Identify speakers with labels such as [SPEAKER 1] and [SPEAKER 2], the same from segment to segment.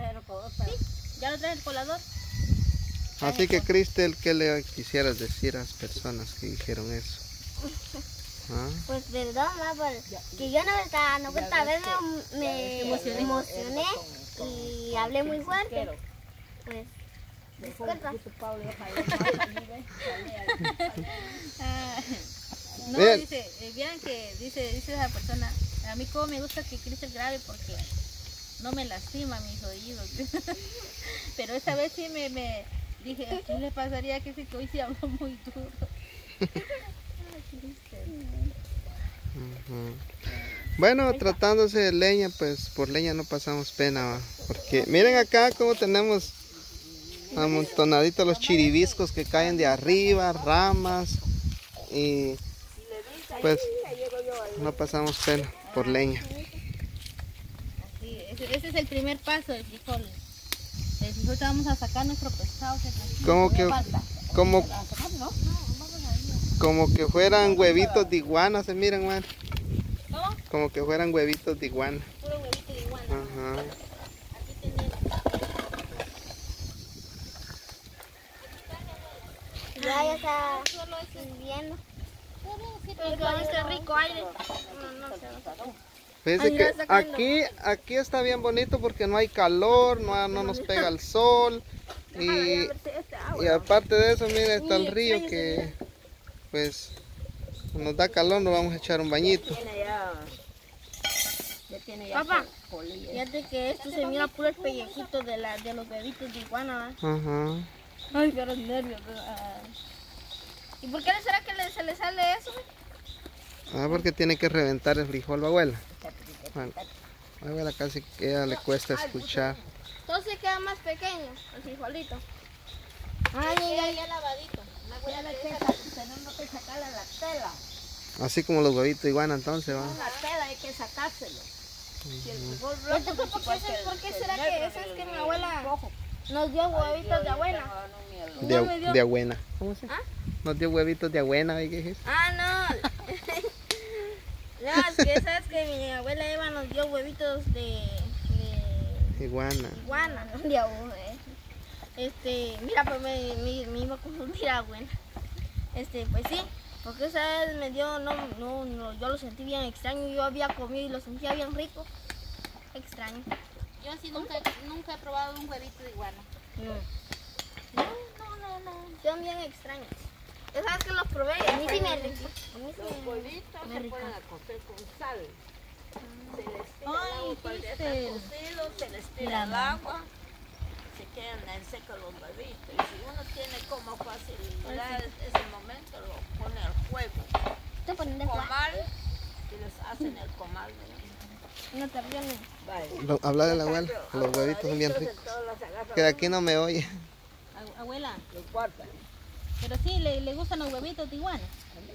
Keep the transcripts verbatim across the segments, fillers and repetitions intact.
[SPEAKER 1] trajeron el colador. Sí, ya lo traje el colador.
[SPEAKER 2] Así que, Cristel, ¿qué le quisieras decir a las personas que dijeron eso? ¿Ah?
[SPEAKER 3] Pues perdón, ma, que yo no estaba, no cuenta, a veces me, me emocioné, emocioné y hablé muy fuerte. Pues, disculpa.
[SPEAKER 1] No, dice, eh, vieran que dice, dice esa persona, a mí como me gusta que Cristel grabe porque no me lastima mis oídos. Pero esta vez sí me, me dije, ¿qué le pasaría a que hoy sí habló muy duro?
[SPEAKER 2] Uh-huh. Bueno, tratándose de leña, pues por leña no pasamos pena, ¿va? Porque miren acá como tenemos amontonaditos los chiribiscos que caen de arriba, ramas, y pues no pasamos pena por leña.
[SPEAKER 1] Así, ese, ese es el primer paso del frijol. El frijol vamos a sacar nuestro pescado.
[SPEAKER 2] Como que, como, como que fueran huevitos de iguana, se miran, man.
[SPEAKER 1] ¿Cómo?
[SPEAKER 2] Como que fueran huevitos de iguana.
[SPEAKER 1] Puro huevito de iguana.
[SPEAKER 2] Ajá.
[SPEAKER 1] Aquí tenemos.
[SPEAKER 3] Ya, ya está hirviendo.
[SPEAKER 1] Pero con este rico aire.
[SPEAKER 3] No, no sé.
[SPEAKER 2] Fíjense que aquí, aquí está bien bonito porque no hay calor, no, no nos pega el sol. Y, y aparte de eso, mira, está el río que pues nos da calor, nos vamos a echar un bañito.
[SPEAKER 1] Papá, fíjate que esto se mira puro el pellejito de, la, de los bebitos de iguana.
[SPEAKER 2] Ajá.
[SPEAKER 1] Ay, pero los nervios. ¿Y por qué será que le, se le sale eso?
[SPEAKER 2] Ah, porque tiene que reventar el frijol, abuela. Bueno, a abuela casi que ella le cuesta escuchar.
[SPEAKER 3] Entonces queda más pequeño el frijolito.
[SPEAKER 1] Ay, ya, ya lavadito.
[SPEAKER 4] La abuela que tenemos que sacarle la tela.
[SPEAKER 2] Así como los huevitos de iguana, entonces va.
[SPEAKER 4] La tela hay que sacárselo. Si el frijol
[SPEAKER 3] Entonces, ¿por qué, ¿por qué será que eso es que mi abuela nos dio huevitos de abuela?
[SPEAKER 2] De, de abuela. ¿Cómo se? ¿Ah? Nos dio huevitos de abuela, ¿y qué es eso?
[SPEAKER 3] Ah, no. No, es que sabes que mi abuela Eva nos dio huevitos de, de
[SPEAKER 2] iguana.
[SPEAKER 3] Iguana, no de abuela. Este, mira, pues me, me, me iba a confundir a abuela. Este, pues sí, porque esa vez me dio, no, no, no, yo lo sentí bien extraño. Yo había comido y lo sentía bien rico. Extraño.
[SPEAKER 1] Yo así nunca, nunca he probado un huevito de iguana.
[SPEAKER 3] No. No, no, no, no. Son bien extraños. Esas que los probé y a mí sí me rico.
[SPEAKER 4] Los huevitos se pueden cocer con sal. Se les tira
[SPEAKER 1] Ay,
[SPEAKER 4] el agua cuando ya está cocido, se les tira el agua, se quedan en seco los huevitos. Y si uno tiene como facilidad ese momento, lo pone al fuego. Comal, y les hacen el comal.
[SPEAKER 3] No te ríes.
[SPEAKER 2] Habla de la abuela, los huevitos son bien ricos. Que de aquí no me oye.
[SPEAKER 1] Abuela.
[SPEAKER 4] Los guardan.
[SPEAKER 1] Pero sí, le, le gustan los huevitos de iguana.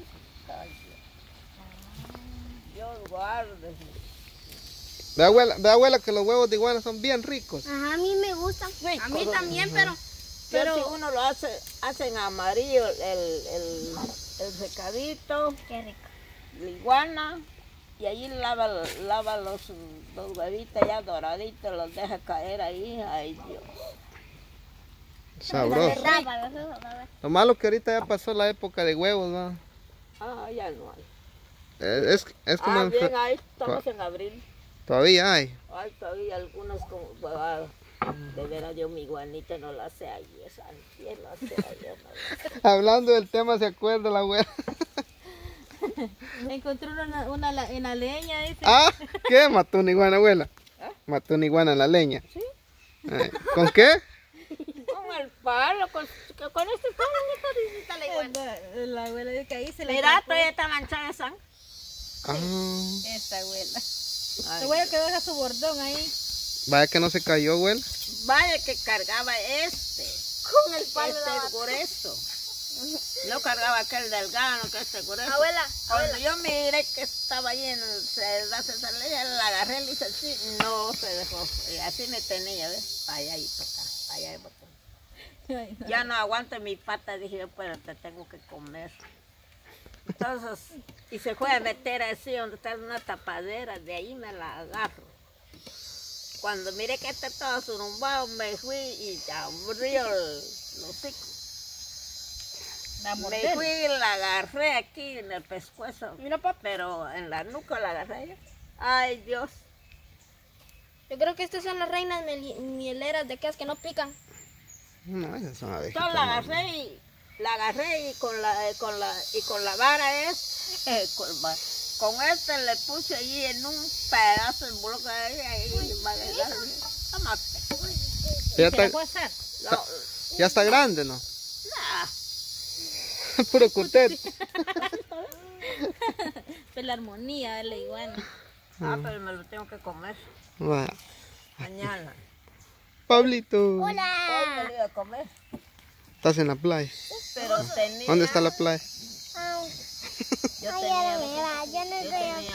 [SPEAKER 4] Yo guardo.
[SPEAKER 2] Ve abuela, ve abuela que los huevos de iguana son bien ricos.
[SPEAKER 3] Ajá, a mí me gustan.
[SPEAKER 4] Rico,
[SPEAKER 3] a mí
[SPEAKER 4] ¿no?
[SPEAKER 3] también, pero...
[SPEAKER 4] Pero si uno lo hace, hacen amarillo el, el, el secadito.
[SPEAKER 3] Qué rico.
[SPEAKER 4] La iguana. Y allí lava, lava los, los huevitos ya doraditos, los deja caer ahí. Ay, Dios.
[SPEAKER 2] Sabroso. Lo malo que ahorita ya pasó la época de huevos, ¿no?
[SPEAKER 4] Ah, ya no hay.
[SPEAKER 2] Es, es como...
[SPEAKER 4] Ah, bien, ahí estamos en abril.
[SPEAKER 2] Todavía hay.
[SPEAKER 4] Hay todavía algunos como... Ah, de veras yo mi iguanita no la sé ayer, antier la sé ayer. No la...
[SPEAKER 2] Hablando del tema, ¿se acuerda la abuela?
[SPEAKER 1] Encontré una, una en la leña, dice.
[SPEAKER 2] Ah, ¿qué? Mató una iguana, abuela. ¿Eh? Mató una iguana en la leña.
[SPEAKER 4] Sí.
[SPEAKER 2] Eh, ¿Con qué?
[SPEAKER 4] Con el palo, con, con este palo, esta la iguana.
[SPEAKER 1] La, la abuela dice que ahí se le
[SPEAKER 4] Mira, todavía está manchada de sangre.
[SPEAKER 2] Ah.
[SPEAKER 1] Esta abuela. La abuela que deja su bordón ahí.
[SPEAKER 2] Vaya que no se cayó, abuela.
[SPEAKER 4] Vaya que cargaba este.
[SPEAKER 3] Con el palo
[SPEAKER 4] este
[SPEAKER 3] de
[SPEAKER 4] grueso. No cargaba aquel delgado, que este grueso.
[SPEAKER 3] Abuela,
[SPEAKER 4] Cuando
[SPEAKER 3] abuela.
[SPEAKER 4] yo miré que estaba ahí en el se, se salía, la agarré, le hice así, no se dejó. Y así me tenía, ¿ves? Para allá y para acá, para allá y para acá.
[SPEAKER 1] Ay, no.
[SPEAKER 4] Ya no aguanto mi pata, dije yo, pero te tengo que comer. Entonces, y se fue a meter así donde está una tapadera, de ahí me la agarro. Cuando miré que está todo surumbado, me fui y abrí el hocico.
[SPEAKER 1] La
[SPEAKER 4] Me
[SPEAKER 1] morder.
[SPEAKER 4] fui y la agarré aquí en el pescuezo.
[SPEAKER 3] Mira, papá.
[SPEAKER 4] Pero en la nuca la agarré yo. Ay, Dios.
[SPEAKER 3] Yo creo que estas son las reinas miel- mieleras de aquellas que no pican.
[SPEAKER 2] No, esas son abejitas.
[SPEAKER 4] Yo la
[SPEAKER 2] no.
[SPEAKER 4] agarré y la agarré y con la con la y con la vara es eh, con, va- con este le puse allí en un pedazo de bloque ahí, ahí va a quedar. Tómate.
[SPEAKER 2] Ya
[SPEAKER 1] ¿Se la
[SPEAKER 2] está,
[SPEAKER 1] puedo hacer?
[SPEAKER 4] No,
[SPEAKER 2] ya está grande, ¿no?
[SPEAKER 4] nah.
[SPEAKER 2] Puro cutet.
[SPEAKER 1] Pues la armonía de la iguana.
[SPEAKER 4] Ah, pero me lo tengo que comer
[SPEAKER 2] Va.
[SPEAKER 4] mañana.
[SPEAKER 2] Pablito.
[SPEAKER 4] Hoy me lo iba a comer.
[SPEAKER 2] Estás en la playa.
[SPEAKER 4] Pero tenía.
[SPEAKER 2] ¿Dónde está la playa?
[SPEAKER 4] Yo tenía.
[SPEAKER 3] yo no
[SPEAKER 4] Yo tenía,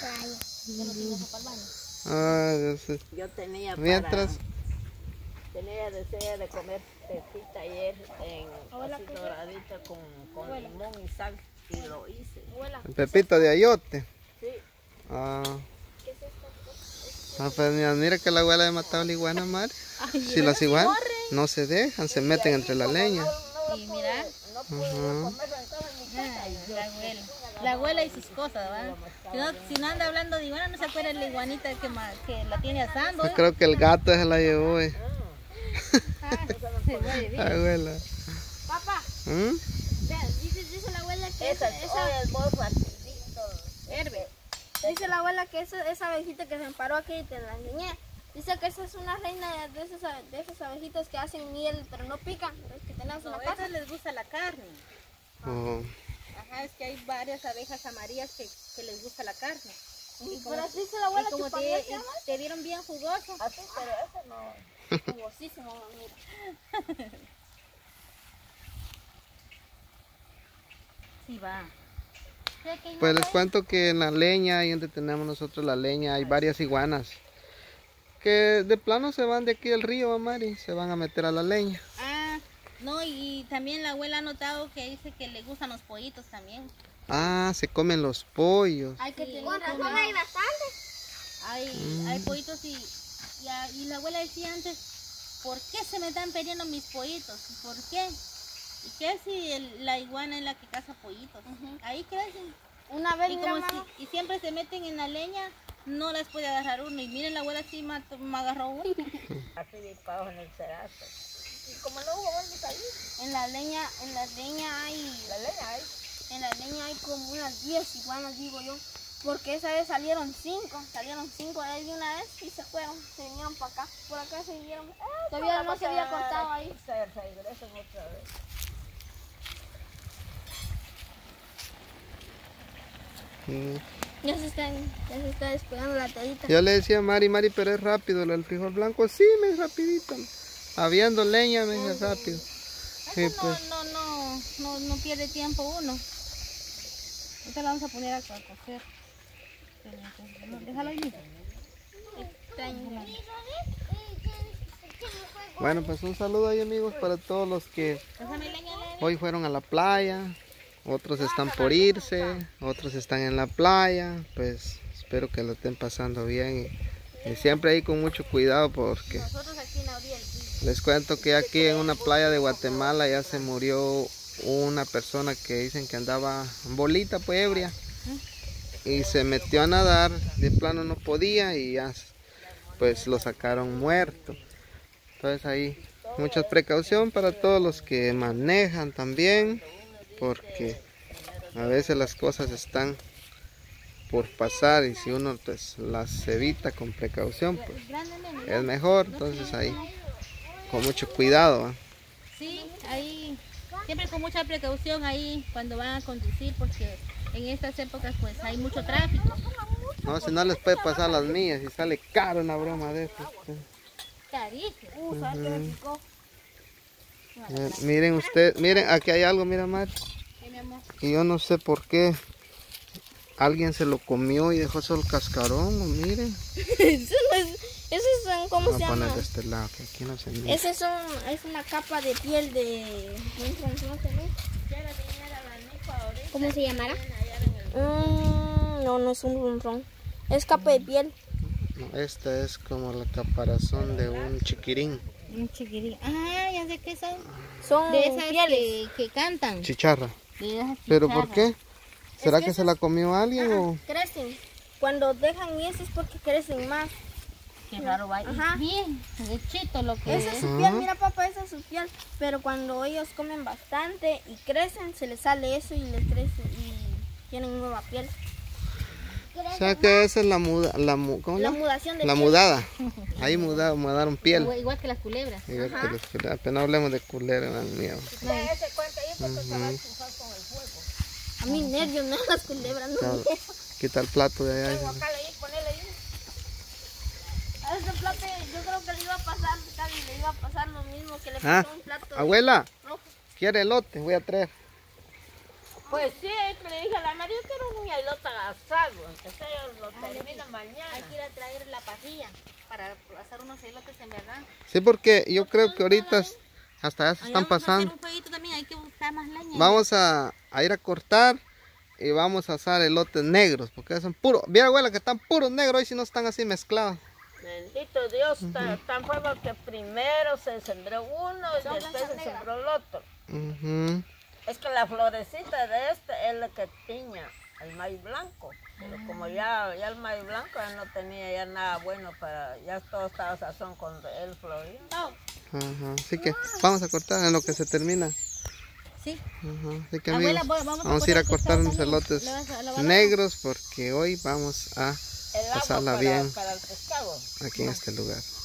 [SPEAKER 2] Ah, ya sé.
[SPEAKER 4] yo tenía
[SPEAKER 2] Mientras,
[SPEAKER 4] para, tenía deseo de comer pepita ayer en así doradita con, con limón y sal y lo hice.
[SPEAKER 2] el pepito de ayote.
[SPEAKER 4] Sí.
[SPEAKER 2] Ah. Ah, pues mira, mira que la abuela ha matado a la iguana, Mari. Si las iguanas no se dejan, se meten entre la leña.
[SPEAKER 1] Y mira,
[SPEAKER 4] No pude
[SPEAKER 2] Ajá.
[SPEAKER 4] comer sentado en mi casa.
[SPEAKER 1] ay, la abuela. La abuela y sus cosas, ¿verdad? Si no, si no anda hablando de iguana, no se acuerda de la iguanita que, ma- que la tiene asando.
[SPEAKER 2] Yo
[SPEAKER 1] ¿eh?
[SPEAKER 2] creo que el gato se la llevó, eh.
[SPEAKER 1] Ah, se fue de vida.
[SPEAKER 2] Abuela.
[SPEAKER 3] Papá,
[SPEAKER 2] ¿Mm?
[SPEAKER 3] vea, dice, dice la abuela que
[SPEAKER 4] Esa,
[SPEAKER 3] esa, esa,
[SPEAKER 4] es muy rapidito.
[SPEAKER 3] Herbe. Dice la abuela que esa, esa abejita que se me paró aquí y te la enseñé. Dice que esa es una reina de esas, de esas abejitas que hacen miel, pero no pican, es que tenemos
[SPEAKER 1] No,
[SPEAKER 3] una
[SPEAKER 1] a
[SPEAKER 3] casa.
[SPEAKER 1] esas les gusta la carne.
[SPEAKER 2] Oh.
[SPEAKER 1] Ajá, es que hay varias abejas amarillas que, que les gusta la carne.
[SPEAKER 3] Y pero así dice la abuela
[SPEAKER 1] Y como
[SPEAKER 3] que
[SPEAKER 1] te,
[SPEAKER 3] para
[SPEAKER 1] y
[SPEAKER 3] se llama
[SPEAKER 1] te dieron bien jugoso.
[SPEAKER 4] Así, pero ese no.
[SPEAKER 3] jugosísimo, mira.
[SPEAKER 1] Sí va.
[SPEAKER 2] Pues les cuento que en la leña, ahí donde tenemos nosotros la leña, hay varias iguanas. Que de plano se van de aquí del río, Mari, se van a meter a la leña.
[SPEAKER 1] Ah, no, y también la abuela ha notado que dice que le gustan los pollitos también.
[SPEAKER 2] Ah, se comen los pollos.
[SPEAKER 3] Hay que
[SPEAKER 1] Sí,
[SPEAKER 3] tener
[SPEAKER 1] con
[SPEAKER 3] razón,
[SPEAKER 1] razón
[SPEAKER 3] hay bastante.
[SPEAKER 1] Hay, hay pollitos y, y, a- y la abuela decía antes, ¿por qué se me están perdiendo mis pollitos? ¿Por qué? ¿Y qué si el- la iguana es la que caza pollitos? Ahí crecen.
[SPEAKER 3] Una vez
[SPEAKER 1] Y,
[SPEAKER 3] mira,
[SPEAKER 1] como
[SPEAKER 3] mamá,
[SPEAKER 1] si- y siempre se meten en la leña, no las puede agarrar uno. Y miren, la abuela sí mató- me agarró uno.
[SPEAKER 4] Así disparos en el cerazo. Y como no hubo vueltas ahí,
[SPEAKER 3] en la leña, en la leña hay,
[SPEAKER 4] la leña ahí.
[SPEAKER 3] en la leña hay como unas diez iguanas, digo yo. Porque esa vez salieron cinco, salieron cinco de ahí de una vez y se fueron, se vinieron para acá, por acá se vinieron. Todavía no se había cortado ahí.
[SPEAKER 4] Se regresan otra vez.
[SPEAKER 2] Mm.
[SPEAKER 3] Ya se está, ya se está despegando la telita.
[SPEAKER 2] Yo le decía a Mari, Mari, pero es rápido el frijol blanco. Sí, me es rapidito. Habiendo leña, me es rápido. Sí,
[SPEAKER 1] Eso
[SPEAKER 2] pues.
[SPEAKER 1] no, no, no, no, no pierde tiempo uno. Ahorita la vamos a poner a, a cocer. No, déjalo ahí mismo.
[SPEAKER 3] Extraño.
[SPEAKER 2] Bueno, pues un saludo ahí, amigos, para todos los que
[SPEAKER 1] Pásame leña, Lele.
[SPEAKER 2] hoy fueron a la playa. Otros están por irse, otros están en la playa. Pues espero que lo estén pasando bien. Y, y siempre ahí con mucho cuidado porque
[SPEAKER 1] Nosotros aquí en la orilla del río.
[SPEAKER 2] les cuento que aquí en una playa de Guatemala ya se murió una persona que dicen que andaba bolita, pues ebria. Y se metió a nadar, de plano no podía y ya pues lo sacaron muerto. Entonces ahí mucha precaución para todos los que manejan también, porque a veces las cosas están por pasar y si uno pues las evita con precaución pues
[SPEAKER 1] Grande, nene.
[SPEAKER 2] es mejor. Entonces ahí con mucho cuidado, ¿va?
[SPEAKER 1] Sí, ahí siempre con mucha precaución ahí cuando van a conducir porque en estas épocas pues hay mucho tráfico.
[SPEAKER 2] No, si no les puede pasar las mías y sale caro una broma de estas. pues.
[SPEAKER 1] Carísimo.
[SPEAKER 3] Uh, ¿sabes qué me picó?
[SPEAKER 2] Eh, miren ustedes, miren, aquí hay algo, mira Mari.
[SPEAKER 1] Sí, mi amor.
[SPEAKER 2] Y yo no sé por qué alguien se lo comió y dejó solo el cascarón, o miren.
[SPEAKER 3] Eso no es, esos son, ¿cómo
[SPEAKER 2] Voy
[SPEAKER 3] se
[SPEAKER 2] a poner
[SPEAKER 3] llama?
[SPEAKER 2] de este lado, que aquí no se mira.
[SPEAKER 3] Ese son, es una capa de piel de... ¿Cómo se llamará? Mm, no, no es un ronrón. Es capa de piel.
[SPEAKER 2] No, esta es como la caparazón de un chiquirín.
[SPEAKER 1] Un chiquirín. Ah, ya sé que son.
[SPEAKER 3] Son
[SPEAKER 1] De esas
[SPEAKER 3] pieles.
[SPEAKER 1] que, que cantan.
[SPEAKER 2] Chicharra.
[SPEAKER 1] De esas
[SPEAKER 2] ¿Pero por
[SPEAKER 1] chicharras.
[SPEAKER 2] qué? ¿Será
[SPEAKER 3] Es que
[SPEAKER 2] que se la comió alguien o...?
[SPEAKER 3] Crecen. Cuando dejan eso es porque crecen más.
[SPEAKER 1] Qué raro va.
[SPEAKER 3] Ajá.
[SPEAKER 1] Y bien, derechito lo que
[SPEAKER 3] Esa es
[SPEAKER 1] es.
[SPEAKER 3] su
[SPEAKER 2] Ajá.
[SPEAKER 3] piel, mira papá, esa es su piel. Pero cuando ellos comen bastante y crecen, se les sale eso y les crece y tienen nueva piel.
[SPEAKER 2] O sea que esa es la muda... La, mu- ¿Cómo
[SPEAKER 3] La
[SPEAKER 2] la?
[SPEAKER 3] mudación de
[SPEAKER 2] La
[SPEAKER 3] piel.
[SPEAKER 2] mudada. Ahí muda, mudaron piel.
[SPEAKER 1] Igual, igual que las culebras.
[SPEAKER 2] Igual que los culebras. Apenas hablemos de culebras, me dan miedo.
[SPEAKER 4] Usted se cuenta ahí porque se va a chujar con el fuego.
[SPEAKER 3] A mí nervios, no las culebras, no
[SPEAKER 2] Claro.
[SPEAKER 3] miedo.
[SPEAKER 2] Quita el plato de allá.
[SPEAKER 4] Tengo acá ahí, ponele ahí.
[SPEAKER 3] A ese plato yo creo que le iba a pasar, Cali, le iba a pasar lo mismo que le
[SPEAKER 2] Ah,
[SPEAKER 3] pasó a un plato
[SPEAKER 2] abuela,
[SPEAKER 3] rojo.
[SPEAKER 2] ¿quiere elote? Voy a traer.
[SPEAKER 4] Pues sí, que le dije a la María que era un elote asado. Entonces yo lo termino mañana.
[SPEAKER 1] Hay que ir a traer la pajilla para hacer unos elotes en verdad.
[SPEAKER 2] Sí, porque yo creo que ahorita hasta ya se están
[SPEAKER 1] Vamos a
[SPEAKER 2] pasando.
[SPEAKER 1] hacer un fueguito también, hay que buscar más leña.
[SPEAKER 2] Vamos a, a ir a cortar y vamos a asar elotes negros, porque son puros. Mira, abuela, que están puros negros y si no están así mezclados.
[SPEAKER 4] Bendito Dios, tan, tan fue que primero se sembró uno y después se sembró el otro.
[SPEAKER 2] Ujú.
[SPEAKER 4] Es que la florecita de este es la que tiña el maíz blanco. Pero como ya, ya el maíz blanco ya no tenía ya nada bueno para, ya todo estaba sazón con el florín.
[SPEAKER 2] Ajá. Así que vamos a cortar en lo que se termina.
[SPEAKER 1] Sí.
[SPEAKER 2] Ajá. Así que
[SPEAKER 1] Abuela,
[SPEAKER 2] amigos,
[SPEAKER 1] voy- vamos a
[SPEAKER 2] vamos a ir a
[SPEAKER 1] cortar
[SPEAKER 2] cortar
[SPEAKER 1] pescado
[SPEAKER 2] unos
[SPEAKER 1] también.
[SPEAKER 2] elotes
[SPEAKER 1] ¿Le vas a- lo vas a-
[SPEAKER 2] negros porque hoy vamos a
[SPEAKER 4] El agua
[SPEAKER 2] pasarla
[SPEAKER 4] para,
[SPEAKER 2] bien
[SPEAKER 4] para el pescado.
[SPEAKER 2] aquí en este lugar.